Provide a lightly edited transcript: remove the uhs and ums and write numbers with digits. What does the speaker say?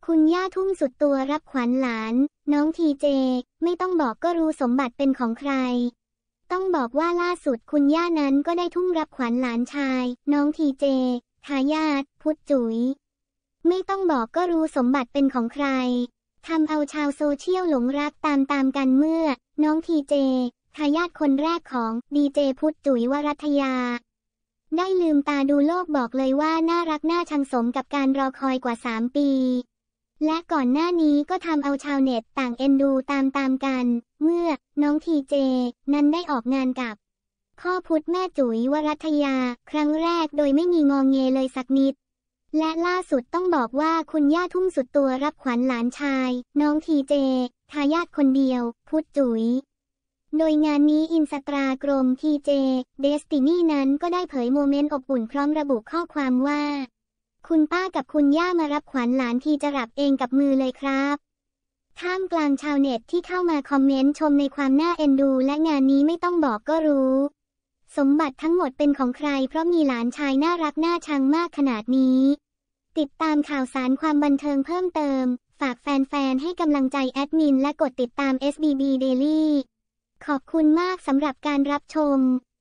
คุณย่าทุ่มสุดตัวรับขวัญหลานน้องทีเจไม่ต้องบอกก็รู้สมบัติเป็นของใครต้องบอกว่าล่าสุดคุณย่านั้นก็ได้ทุ่มรับขวัญหลานชายน้องทีเจทายาทพุทธจุ๋ยไม่ต้องบอกก็รู้สมบัติเป็นของใครทำเอาชาวโซเชียลหลงรักตามกันเมื่อน้องทีเจทายาทคนแรกของดีเจพุทธจุ๋ยวรัตยาได้ลืมตาดูโลกบอกเลยว่าน่ารักน่าชังสมกับการรอคอยกว่า3 ปีและก่อนหน้านี้ก็ทำเอาชาวเน็ตต่างเอ็นดูตามกันเมื่อน้องทีเจนั้นได้ออกงานกับพ่อพุทธแม่จุ๋ยวรัตยาครั้งแรกโดยไม่มีงอเงเลยสักนิดและล่าสุดต้องบอกว่าคุณย่าทุ่มสุดตัวรับขวัญหลานชายน้องทีเจทายาทคนเดียวพุทธจุ๋ยโดยงานนี้อินสตาแกรมทีเจเดสตินีนั้นก็ได้เผยโมเมนต์อบอุ่นพร้อมระบุข้อความว่าคุณป้ากับคุณย่ามารับขวัญหลานทีจะรับเองกับมือเลยครับท่ามกลางชาวเน็ตที่เข้ามาคอมเมนต์ชมในความน่าเอ็นดูและงานนี้ไม่ต้องบอกก็รู้สมบัติทั้งหมดเป็นของใครเพราะมีหลานชายน่ารักน่าชังมากขนาดนี้ติดตามข่าวสารความบันเทิงเพิ่มเติมฝากแฟนๆให้กำลังใจแอดมินและกดติดตาม SBB Daily ขอบคุณมากสำหรับการรับชม